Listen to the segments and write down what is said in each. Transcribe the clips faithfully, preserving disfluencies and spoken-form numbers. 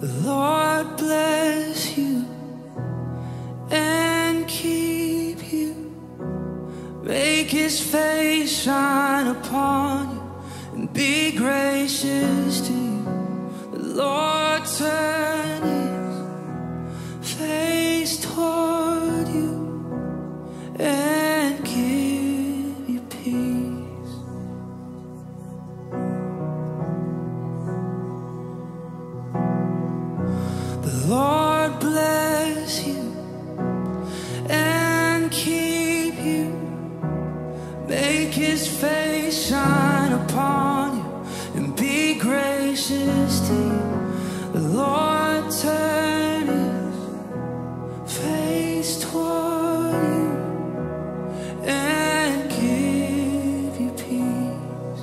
The Lord bless you and keep you. Make His face shine upon you and be gracious to you. The Lord turn His face toward you and give you peace. The Lord bless you and keep you. Make His face shine upon you and be gracious to you. The Lord turn His face toward you and give you peace.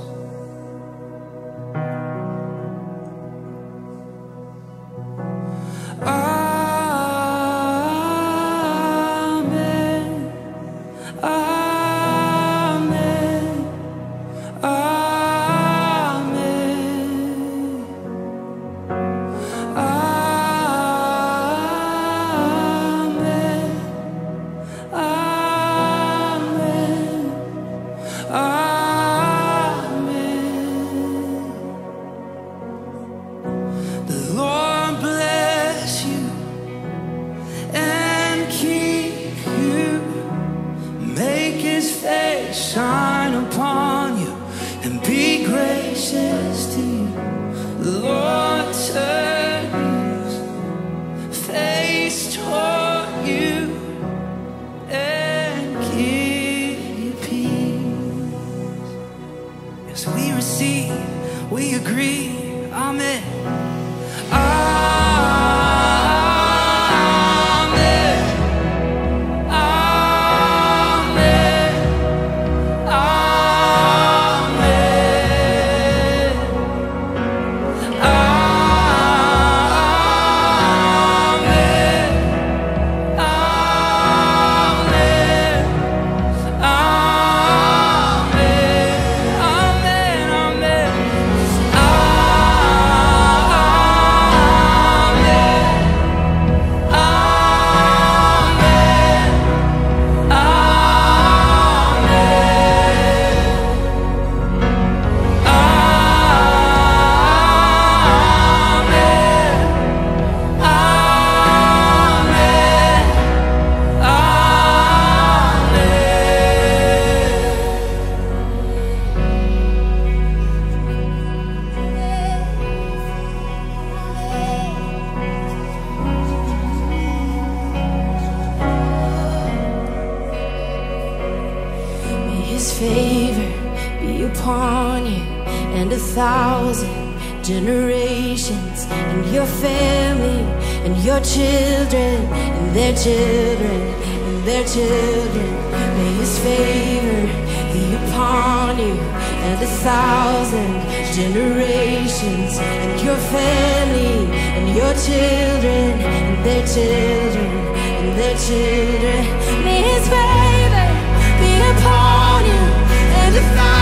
Amen. Amen. Shine upon you and be gracious to you. The Lord turn His face toward you and give you peace. As we receive, we agree. Amen. His favor be upon you and a thousand generations, and your family and your children and their children and their children. May His favor be upon you and a thousand generations, and your family and your children and their children and their children. May His favor be upon you and a thousand